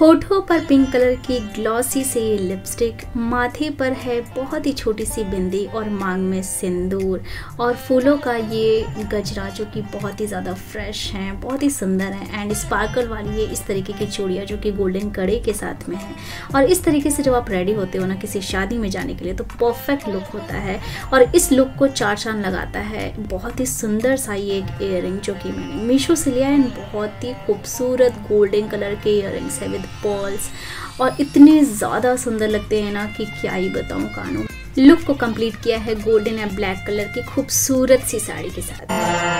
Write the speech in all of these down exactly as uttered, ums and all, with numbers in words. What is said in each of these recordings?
होठों पर pink colour की ग्लॉसी से ये लिपस्टिक, माथे पर है बहुत ही छोटी सी बिंदी और मांग में सिंदूर और फूलों का ये गजरा जो कि बहुत ही ज़्यादा फ्रेश हैं, बहुत ही सुंदर है। एंड स्पार्कल वाली ये इस तरीके की चूड़ियाँ जो कि गोल्डन कड़े के साथ में है। और इस तरीके से जब आप रेडी होते हो ना किसी शादी में जाने के लिए तो परफेक्ट लुक होता है और इस लुक को चार चांद लगाता है। बहुत ही सुंदर सा ये एक ईयररिंग जो कि मैंने मीशो से लिया है। बहुत ही खूबसूरत गोल्डन कलर के ईयररिंग्स है विद पर्ल्स और इतने ज़्यादा सुंदर लगते हैं ना कि क्या ही बताऊं कानों। लुक को कंप्लीट किया है गोल्डन एंड ब्लैक कलर की खूबसूरत सी साड़ी के साथ।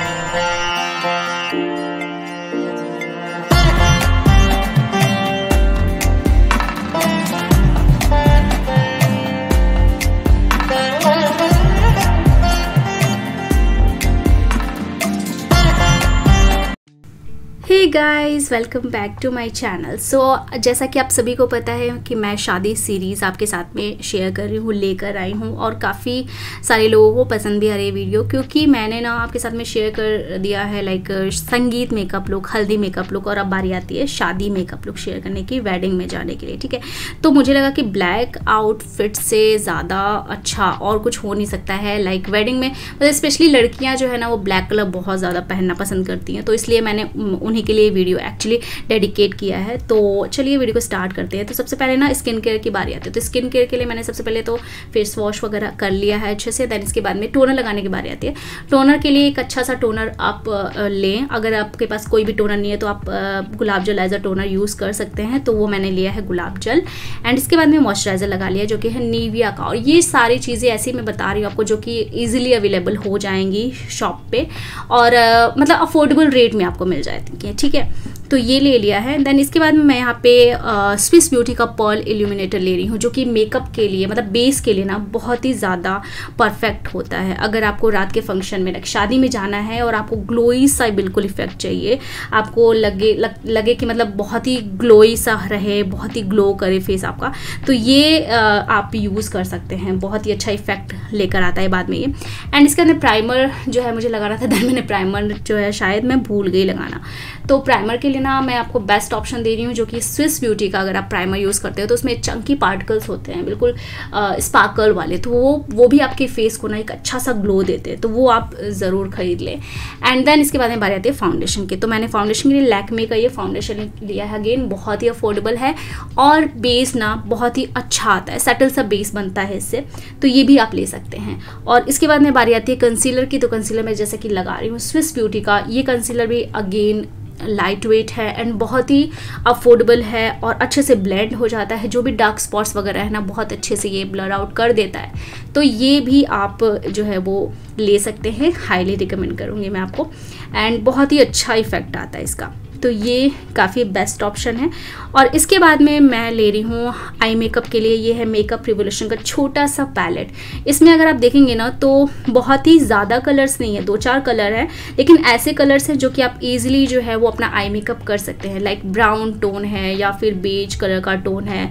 Hey guys, welcome back to my channel. So जैसा कि आप सभी को पता है कि मैं शादी सीरीज़ आपके साथ में शेयर कर रही हूँ, लेकर आई हूँ और काफ़ी सारे लोगों को पसंद भी आ रही है वीडियो, क्योंकि मैंने ना आपके साथ में शेयर कर दिया है like sangeet makeup look, haldi makeup look और अब बारी आती है शादी मेकअप लुक शेयर करने की वेडिंग में जाने के लिए। ठीक है, तो मुझे लगा कि ब्लैक आउटफिट से ज़्यादा अच्छा और कुछ हो नहीं सकता है लाइक वेडिंग में। मतलब स्पेशली लड़कियाँ जो है ना वो ब्लैक कलर बहुत ज़्यादा पहनना पसंद करती हैं, तो इसलिए मैंने उन्हीं के लिए वीडियो एक्चुअली डेडिकेट किया है। तो चलिए वीडियो को स्टार्ट करते हैं। तो सबसे पहले ना स्किन केयर की बारी आती है। तो स्किन केयर के लिए मैंने सबसे पहले तो फेस वॉश वगैरह कर लिया है अच्छे से। देन इसके बाद में टोनर लगाने की बारी आती है। टोनर के लिए एक अच्छा सा टोनर आप लें। अगर आपके पास कोई भी टोनर नहीं है तो आप गुलाब जल एज अ टोनर यूज़ कर सकते हैं, तो वो मैंने लिया है गुलाब जल। एंड इसके बाद में मॉइस्चराइजर लगा लिया जो कि है निविया का। और ये सारी चीज़ें ऐसी मैं बता रही हूँ आपको जो कि ईजिली अवेलेबल हो जाएंगी शॉप पे और uh, मतलब अफोर्डेबल रेट में आपको मिल जाएगी। ठीक है, तो ये ले लिया है। देन इसके बाद में मैं यहाँ पे स्विस ब्यूटी का पर्ल इल्यूमिनेटर ले रही हूँ जो कि मेकअप के लिए मतलब बेस के लिए ना बहुत ही ज़्यादा परफेक्ट होता है। अगर आपको रात के फंक्शन में लाइक शादी में जाना है और आपको ग्लोई सा बिल्कुल इफेक्ट चाहिए, आपको लगे लग, लगे कि मतलब बहुत ही ग्लोई सा रहे, बहुत ही ग्लो करे फेस आपका, तो ये आ, आप यूज़ कर सकते हैं। बहुत ही अच्छा इफेक्ट लेकर आता है बाद में ये। एंड इसके अंदर प्राइमर जो है मुझे लगाना था, देन मैंने प्राइमर जो है शायद मैं भूल गई लगाना। तो प्राइमर के लिए ना मैं आपको बेस्ट ऑप्शन दे रही हूँ जो कि स्विस ब्यूटी का। अगर आप प्राइमर यूज़ करते हो तो उसमें चंकी पार्टिकल्स होते हैं बिल्कुल स्पार्कल वाले, तो वो वो भी आपके फेस को ना एक अच्छा सा ग्लो देते हैं, तो वो आप ज़रूर खरीद लें। एंड देन इसके बाद में बारी आती है फाउंडेशन की। तो मैंने फाउंडेशन के लिए लैक्मे का ये फाउंडेशन लिया है। अगेन बहुत ही अफोर्डेबल है और बेस ना बहुत ही अच्छा आता है, सटल सा बेस बनता है इससे, तो ये भी आप ले सकते हैं। और इसके बाद में बारी आती है कंसीलर की। तो कंसीलर मैं जैसे कि लगा रही हूँ स्विस ब्यूटी का। ये कंसीलर भी अगेन लाइट वेट है एंड बहुत ही अफोर्डेबल है और अच्छे से ब्लेंड हो जाता है। जो भी डार्क स्पॉट्स वगैरह है ना बहुत अच्छे से ये ब्लर आउट कर देता है, तो ये भी आप जो है वो ले सकते हैं। हाईली रिकमेंड करूँगी मैं आपको। एंड बहुत ही अच्छा इफेक्ट आता है इसका, तो ये काफ़ी बेस्ट ऑप्शन है। और इसके बाद में मैं ले रही हूँ आई मेकअप के लिए। ये है मेकअप रिवोल्यूशन का छोटा सा पैलेट। इसमें अगर आप देखेंगे ना तो बहुत ही ज़्यादा कलर्स नहीं है, दो चार कलर हैं, लेकिन ऐसे कलर्स हैं जो कि आप इजीली जो है वो अपना आई मेकअप कर सकते हैं। लाइक ब्राउन टोन है या फिर बेज कलर का टोन है,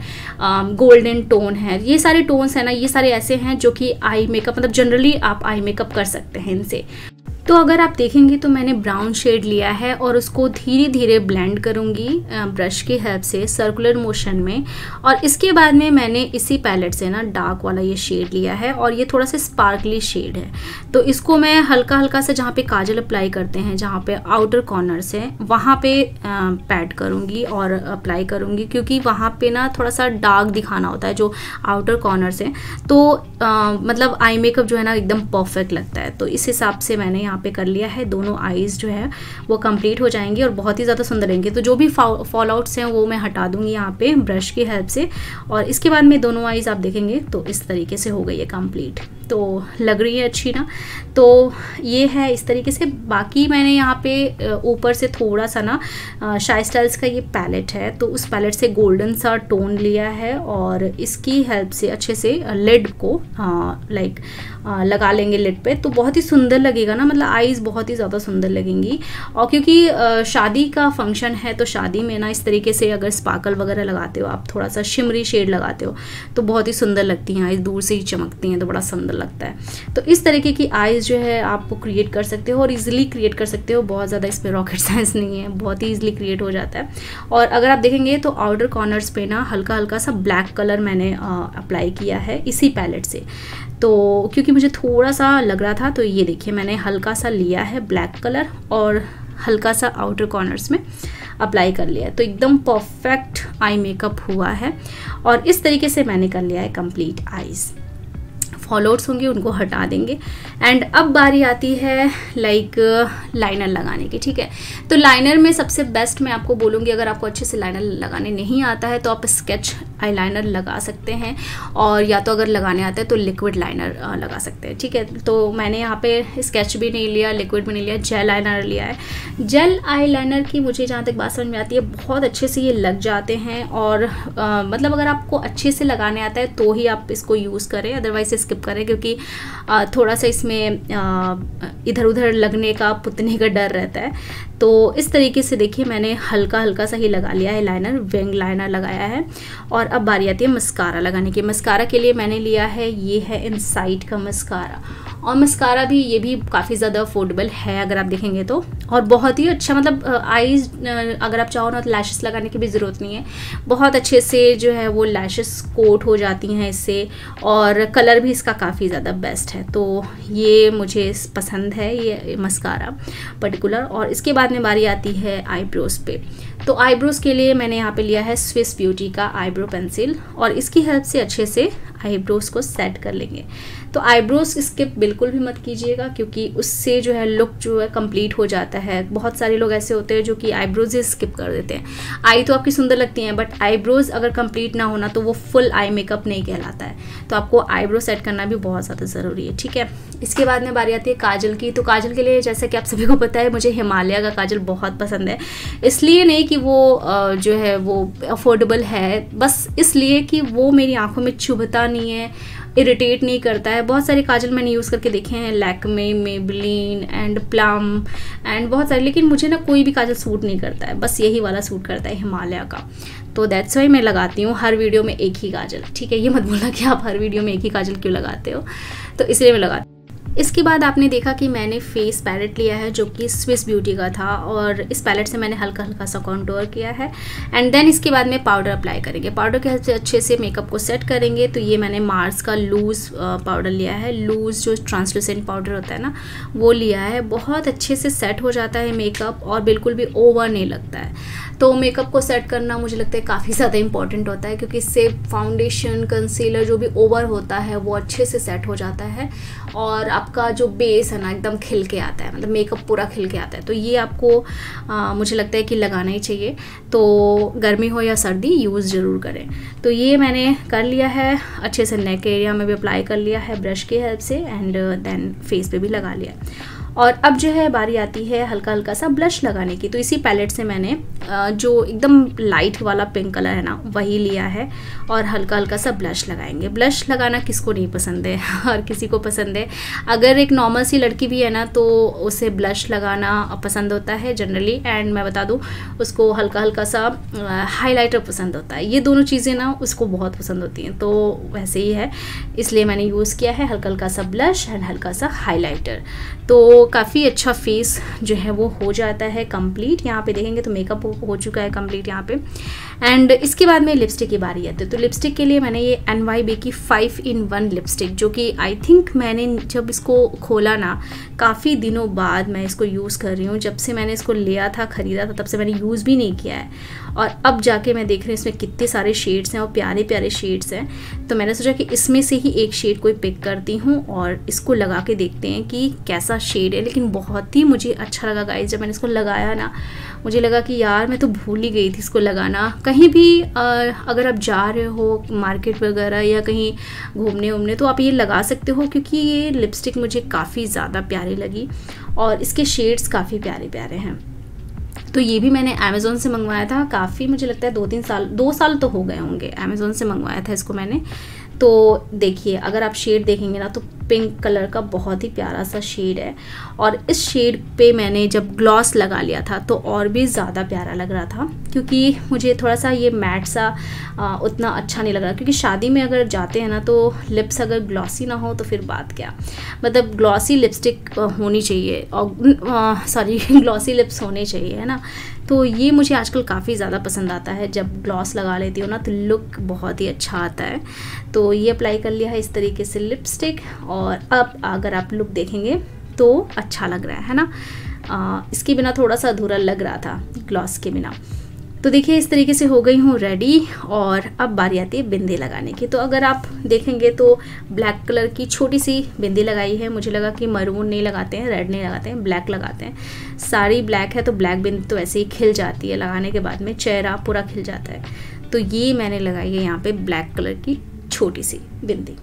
गोल्डन टोन है, ये सारे टोन्स हैं ना, ये सारे ऐसे हैं जो कि आई मेकअप मतलब जनरली आप आई मेकअप कर सकते हैं इनसे। तो अगर आप देखेंगे तो मैंने ब्राउन शेड लिया है और उसको धीरे धीरे ब्लेंड करूँगी ब्रश की हेल्प से सर्कुलर मोशन में। और इसके बाद में मैंने इसी पैलेट से ना डार्क वाला ये शेड लिया है और ये थोड़ा सा स्पार्कली शेड है, तो इसको मैं हल्का हल्का से जहाँ पे काजल अप्लाई करते हैं, जहाँ पे आउटर कॉर्नर से वहाँ पे पैड करूँगी और अप्लाई करूँगी, क्योंकि वहाँ पे ना थोड़ा सा डार्क दिखाना होता है जो आउटर कॉर्नर से, तो आ, मतलब आई मेकअप जो है ना एकदम परफेक्ट लगता है। तो इस हिसाब से मैंने यहाँ पे कर लिया है। दोनों आईज जो है वो कंप्लीट हो जाएंगी और बहुत ही ज़्यादा सुंदर रहेंगे। तो जो भी फॉल आउट्स हैं वो मैं हटा दूंगी यहाँ पे ब्रश की हेल्प से। और इसके बाद में दोनों आईज आप देखेंगे तो इस तरीके से हो गई है कंप्लीट, तो लग रही है अच्छी ना। तो ये है इस तरीके से। बाकी मैंने यहाँ पे ऊपर से थोड़ा सा ना शाई स्टाइल्स का ये पैलेट है, तो उस पैलेट से गोल्डन सा टोन लिया है और इसकी हेल्प से अच्छे से लिड को लाइक लगा लेंगे लिड पे, तो बहुत ही सुंदर लगेगा ना। मतलब मतलब आईज बहुत ही ज़्यादा सुंदर लगेंगी। और क्योंकि शादी का फंक्शन है तो शादी में ना इस तरीके से अगर स्पार्कल वगैरह लगाते हो आप, थोड़ा सा शिमरी शेड लगाते हो तो बहुत ही सुंदर लगती हैं आईज, दूर से ही चमकती हैं तो बड़ा सुंदर लगता है। तो इस तरीके की आईज जो है आप क्रिएट कर सकते हो और ईजिली क्रिएट कर सकते हो, बहुत ज़्यादा इसमें रॉकेट साइंस नहीं है, बहुत ही ईजिली क्रिएट हो जाता है। और अगर आप देखेंगे तो आउटर कॉर्नर्स पे ना हल्का हल्का सा ब्लैक कलर मैंने अप्लाई किया है इसी पैलेट से, तो क्योंकि मुझे थोड़ा सा लग रहा था। तो ये देखिए मैंने हल्का सा लिया है ब्लैक कलर और हल्का सा आउटर कॉर्नर्स में अप्लाई कर लिया है, तो एकदम परफेक्ट आई मेकअप हुआ है। और इस तरीके से मैंने कर लिया है कंप्लीट आईज। फॉलोअर्स होंगे उनको हटा देंगे। एंड अब बारी आती है लाइक लाइनर लगाने की, ठीक है। तो लाइनर में सबसे बेस्ट मैं आपको बोलूँगी, अगर आपको अच्छे से लाइनर लगाने नहीं आता है तो आप स्केच आईलाइनर लगा सकते हैं, और या तो अगर लगाने आता है तो लिक्विड लाइनर लगा सकते हैं, ठीक है। तो मैंने यहाँ पे स्केच भी नहीं लिया, लिक्विड भी नहीं लिया, जेल आईलाइनर लिया है। जेल आईलाइनर की मुझे जहाँ तक बात समझ में आती है, बहुत अच्छे से ये लग जाते हैं। और आ, मतलब अगर आपको अच्छे से लगाने आता है तो ही आप इसको यूज़ करें, अदरवाइज स्किप करें, क्योंकि आ, थोड़ा सा इसमें इधर उधर लगने का, पुतने का डर रहता है। तो इस तरीके से देखिए मैंने हल्का हल्का सा ही लगा लिया है लाइनर, विंग लाइनर लगाया है। और अब बारी आती है मस्कारा लगाने की। मस्कारा के लिए मैंने लिया है, ये है इनसाइट का मस्कारा, और मस्कारा भी ये भी काफ़ी ज़्यादा अफोर्डेबल है अगर आप देखेंगे तो, और बहुत ही अच्छा, मतलब आईज अगर आप चाहो ना तो लैशेस लगाने की भी ज़रूरत नहीं है, बहुत अच्छे से जो है वो लैशेस कोट हो जाती हैं इससे, और कलर भी इसका काफ़ी ज़्यादा बेस्ट है। तो ये मुझे पसंद है ये मस्कारा पर्टिकुलर। और इसके बाद में बारी आती है आईब्रोज पे। तो आईब्रोज के लिए मैंने यहाँ पे लिया है स्विस ब्यूटी का आईब्रो पेंसिल, और इसकी हेल्प से अच्छे से आईब्रोज को सेट कर लेंगे। तो आईब्रोज स्किप बिल्कुल भी मत कीजिएगा, क्योंकि उससे जो है लुक जो है कंप्लीट हो जाता है। बहुत सारे लोग ऐसे होते हैं जो कि आईब्रोज ही स्किप कर देते हैं। आई तो आपकी सुंदर लगती हैं, बट आईब्रोज अगर कंप्लीट ना होना तो वो फुल आई मेकअप नहीं कहलाता है। तो आपको आईब्रो सेट करना भी बहुत ज़्यादा ज़रूरी है, ठीक है। इसके बाद में बारी आती है काजल की। तो काजल के लिए जैसे कि आप सभी को पता है, मुझे हिमालय का काजल बहुत पसंद है। इसलिए नहीं कि वो जो है वो अफोर्डेबल है, बस इसलिए कि वो मेरी आंखों में चुभता नहीं है, इरिटेट नहीं करता है। बहुत सारे काजल मैंने यूज़ करके देखे हैं, Lakme, Maybelline and Plum and बहुत सारे, लेकिन मुझे ना कोई भी काजल सूट नहीं करता है, बस यही वाला सूट करता है हिमालय का। तो दैट्स वाई मैं लगाती हूँ हर वीडियो में एक ही काजल, ठीक है। ये मत बोलना कि आप हर वीडियो में एक ही काजल क्यों लगाते हो, तो इसलिए मैं लगाती हूँ। इसके बाद आपने देखा कि मैंने फेस पैलेट लिया है जो कि स्विस ब्यूटी का था, और इस पैलेट से मैंने हल्का हल्का सा कॉन्टूर किया है। एंड देन इसके बाद में पाउडर अप्लाई करेंगे। पाउडर के हेल्प से अच्छे से मेकअप को सेट करेंगे। तो ये मैंने मार्स का लूज़ पाउडर लिया है, लूज़ जो ट्रांसलूसेंट पाउडर होता है ना, वो लिया है। बहुत अच्छे से सेट हो जाता है मेकअप और बिल्कुल भी ओवर नहीं लगता है। तो मेकअप को सेट करना मुझे लगता है काफ़ी ज़्यादा इंपॉर्टेंट होता है, क्योंकि इससे फाउंडेशन, कंसीलर जो भी ओवर होता है वो अच्छे से सेट हो जाता है, और आपका जो बेस है ना एकदम खिल के आता है, मतलब मेकअप पूरा खिल के आता है। तो ये आपको आ, मुझे लगता है कि लगाना ही चाहिए। तो गर्मी हो या सर्दी यूज़ ज़रूर करें। तो ये मैंने कर लिया है, अच्छे से नेक एरिया में भी अप्लाई कर लिया है ब्रश की हेल्प से, एंड देन फेस पे भी लगा लिया। और अब जो है बारी आती है हल्का हल्का सा ब्लश लगाने की। तो इसी पैलेट से मैंने जो एकदम लाइट वाला पिंक कलर है ना वही लिया है, और हल्का हल्का सा ब्लश लगाएंगे। ब्लश लगाना किसको नहीं पसंद है, हर किसी को पसंद है। अगर एक नॉर्मल सी लड़की भी है ना तो उसे ब्लश लगाना पसंद होता है जनरली, एंड मैं बता दूँ उसको हल्का हल्का सा हाईलाइटर पसंद होता है। ये दोनों चीज़ें ना उसको बहुत पसंद होती हैं, तो वैसे ही है, इसलिए मैंने यूज़ किया है हल्का हल्का सा ब्लश एंड हल्का सा हाईलाइटर। तो काफ़ी अच्छा फेस जो है वो हो जाता है कंप्लीट। यहाँ पे देखेंगे तो मेकअप हो चुका है कंप्लीट यहाँ पे। एंड इसके बाद में लिपस्टिक की बारी आती है। तो लिपस्टिक के लिए मैंने ये एन वाई बी की फाइव इन वन लिपस्टिक, जो कि आई थिंक मैंने जब इसको खोला ना, काफ़ी दिनों बाद मैं इसको यूज़ कर रही हूँ। जब से मैंने इसको लिया था, ख़रीदा था, तब से मैंने यूज़ भी नहीं किया है, और अब जाके मैं देख रही हूँ इसमें कितने सारे शेड्स हैं और प्यारे प्यारे शेड्स हैं। तो मैंने सोचा कि इसमें से ही एक शेड कोई पिक करती हूँ और इसको लगा के देखते हैं कि कैसा शेड है। लेकिन बहुत ही मुझे अच्छा लगा गाइस, जब मैंने इसको लगाया ना, मुझे लगा कि यार मैं तो भूल ही गई थी इसको लगाना। कहीं भी आ, अगर आप जा रहे हो मार्केट वगैरह या कहीं घूमने उमने, तो आप ये लगा सकते हो, क्योंकि ये लिपस्टिक मुझे काफ़ी ज़्यादा प्यारी लगी और इसके शेड्स काफ़ी प्यारे प्यारे हैं। तो ये भी मैंने अमेज़ोन से मंगवाया था, काफ़ी मुझे लगता है दो तीन साल दो साल तो हो गए होंगे अमेज़ोन से मंगवाया था इसको मैंने। तो देखिए अगर आप शेड देखेंगे ना तो पिंक कलर का बहुत ही प्यारा सा शेड है, और इस शेड पे मैंने जब ग्लॉस लगा लिया था तो और भी ज़्यादा प्यारा लग रहा था, क्योंकि मुझे थोड़ा सा ये मैट सा आ, उतना अच्छा नहीं लग रहा, क्योंकि शादी में अगर जाते हैं ना तो लिप्स अगर ग्लॉसी ना हो तो फिर बात क्या, मतलब ग्लॉसी लिपस्टिक होनी चाहिए और सॉरी ग्लॉसी लिप्स होने चाहिए, है ना। तो ये मुझे आजकल काफ़ी ज़्यादा पसंद आता है, जब ग्लॉस लगा लेती हूँ ना तो लुक बहुत ही अच्छा आता है। तो ये अप्लाई कर लिया है इस तरीके से लिपस्टिक, और अब अगर आप लुक देखेंगे तो अच्छा लग रहा है है ना। आ, इसके बिना थोड़ा सा अधूरा लग रहा था ग्लॉस के बिना। तो देखिए इस तरीके से हो गई हूँ रेडी, और अब बारी आती है बिंदी लगाने की। तो अगर आप देखेंगे तो ब्लैक कलर की छोटी सी बिंदी लगाई है। मुझे लगा कि मरून नहीं लगाते हैं, रेड नहीं लगाते हैं, ब्लैक लगाते हैं। साड़ी ब्लैक है तो ब्लैक बिंदी तो ऐसे ही खिल जाती है, लगाने के बाद में चेहरा पूरा खिल जाता है। तो ये मैंने लगाई है यहाँ पे ब्लैक कलर की छोटी सी बिंदी।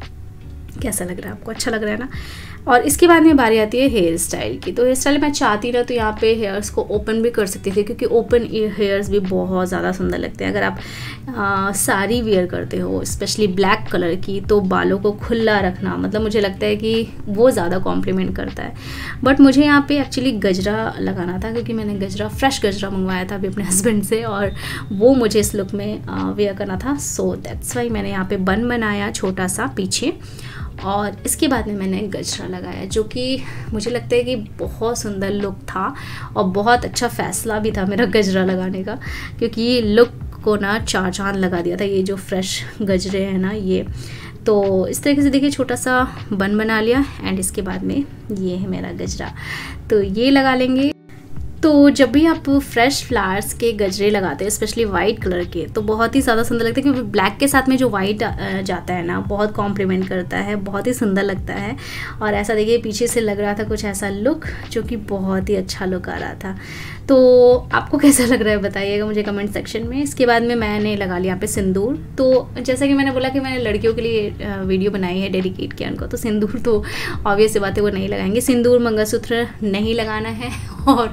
कैसा लग रहा है आपको? अच्छा लग रहा है ना। और इसके बाद में बारी आती है हेयर स्टाइल की। तो हेयर स्टाइल मैं चाहती ना तो यहाँ पे हेयर्स को ओपन भी कर सकती थी, क्योंकि ओपन हेयर्स भी बहुत ज़्यादा सुंदर लगते हैं। अगर आप आ, साड़ी वेयर करते हो स्पेशली ब्लैक कलर की, तो बालों को खुला रखना मतलब मुझे लगता है कि वो ज़्यादा कॉम्प्लीमेंट करता है। बट मुझे यहाँ पे एक्चुअली गजरा लगाना था, क्योंकि मैंने गजरा फ्रेश गजरा मंगवाया था अभी अपने हस्बैंड से, और वो मुझे इस लुक में वेयर करना था। सो दैट्स वाई मैंने यहाँ पे बन बनाया छोटा सा पीछे, और इसके बाद में मैंने गजरा लगाया, जो कि मुझे लगता है कि बहुत सुंदर लुक था और बहुत अच्छा फ़ैसला भी था मेरा गजरा लगाने का, क्योंकि ये लुक को ना चार चांद लगा दिया था ये जो फ्रेश गजरे हैं ना ये। तो इस तरीके से देखिए छोटा सा बन बना लिया, एंड इसके बाद में ये है मेरा गजरा, तो ये लगा लेंगे। तो जब भी आप फ्रेश फ्लावर्स के गजरे लगाते हैं स्पेशली वाइट कलर के, तो बहुत ही ज़्यादा सुंदर लगता है, क्योंकि ब्लैक के साथ में जो वाइट जाता है ना बहुत कॉम्प्लीमेंट करता है, बहुत ही सुंदर लगता है। और ऐसा देखिए पीछे से लग रहा था कुछ ऐसा लुक, जो कि बहुत ही अच्छा लुक आ रहा था। तो आपको कैसा लग रहा है बताइएगा मुझे कमेंट सेक्शन में। इसके बाद में मैंने लगा लिया यहाँ पे सिंदूर। तो जैसा कि मैंने बोला कि मैंने लड़कियों के लिए वीडियो बनाई है डेडिकेट किया उनको, तो सिंदूर तो ऑब्वियस सी बात है वो नहीं लगाएंगे, सिंदूर मंगलसूत्र नहीं लगाना है। और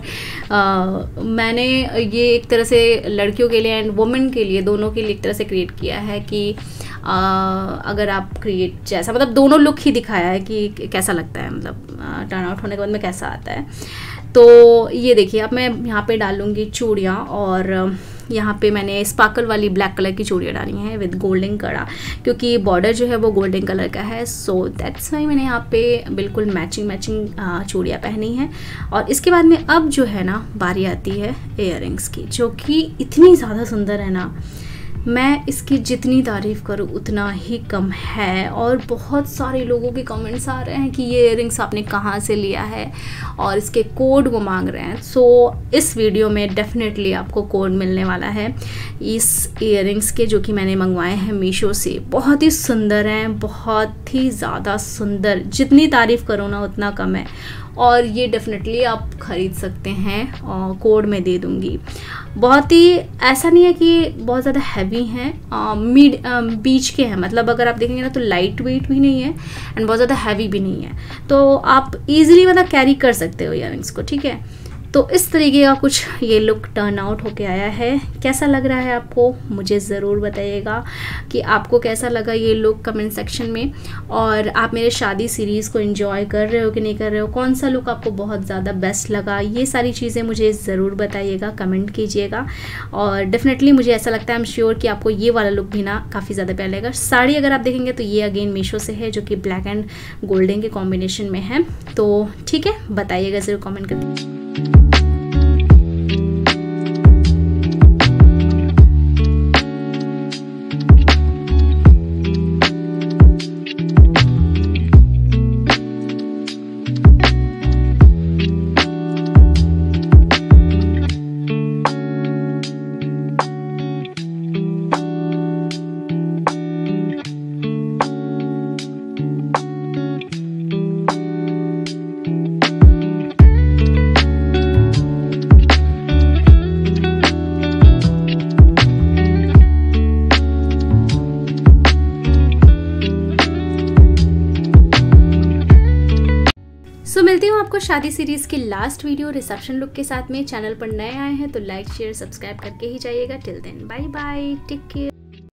आ, मैंने ये एक तरह से लड़कियों के लिए एंड वुमेन के लिए दोनों के लिए एक तरह से क्रिएट किया है कि आ, अगर आप क्रिएट जैसा मतलब दोनों लुक ही दिखाया है कि कैसा लगता है, मतलब टर्न आउट होने के बाद में कैसा आता है। तो ये देखिए अब मैं यहाँ पे डालूँगी चूड़ियाँ, और यहाँ पे मैंने स्पार्कल वाली ब्लैक कलर की चूड़ियाँ डाली हैं विद गोल्डन कड़ा, क्योंकि बॉर्डर जो है वो गोल्डन कलर का है। सो दैट्स वाई मैंने यहाँ पे बिल्कुल मैचिंग मैचिंग चूड़ियाँ पहनी हैं। और इसके बाद में अब जो है ना बारी आती है इयररिंग्स की, जो कि इतनी ज़्यादा सुंदर है ना, मैं इसकी जितनी तारीफ़ करूँ उतना ही कम है। और बहुत सारे लोगों के कमेंट्स आ रहे हैं कि ये इयररिंग्स आपने कहाँ से लिया है, और इसके कोड वो मांग रहे हैं। सो so, इस वीडियो में डेफिनेटली आपको कोड मिलने वाला है इस इयररिंग्स के, जो कि मैंने मंगवाए हैं मीशो से। बहुत ही सुंदर हैं, बहुत ही ज़्यादा सुंदर, जितनी तारीफ़ करो ना उतना कम है। और ये डेफिनेटली आप ख़रीद सकते हैं, और कोड में दे दूँगी। बहुत ही ऐसा नहीं है कि बहुत ज़्यादा हैवी हैं, मिड बीच के हैं, मतलब अगर आप देखेंगे ना तो लाइट वेट भी नहीं है एंड बहुत ज़्यादा हैवी भी नहीं है, तो आप इजीली मतलब कैरी कर सकते हो इयररिंग्स को, ठीक है। तो इस तरीके का कुछ ये लुक टर्न आउट होके आया है। कैसा लग रहा है आपको मुझे ज़रूर बताइएगा कि आपको कैसा लगा ये लुक कमेंट सेक्शन में। और आप मेरे शादी सीरीज़ को एंजॉय कर रहे हो कि नहीं कर रहे हो, कौन सा लुक आपको बहुत ज़्यादा बेस्ट लगा, ये सारी चीज़ें मुझे ज़रूर बताइएगा, कमेंट कीजिएगा। और डेफिनेटली मुझे ऐसा लगता है, आई एम श्योर कि आपको ये वाला लुक भी ना काफ़ी ज़्यादा प्यारा लगेगा। साड़ी अगर आप देखेंगे तो ये अगेन मीशो से है, जो कि ब्लैक एंड गोल्डन के कॉम्बिनेशन में है। तो ठीक है, बताइएगा ज़रूर कॉमेंट करके। सो so, मिलती हूँ आपको शादी सीरीज़ की लास्ट वीडियो रिसेप्शन लुक के साथ में। चैनल पर नए आए हैं तो लाइक शेयर सब्सक्राइब करके ही जाइएगा। Till then bye bye, take care.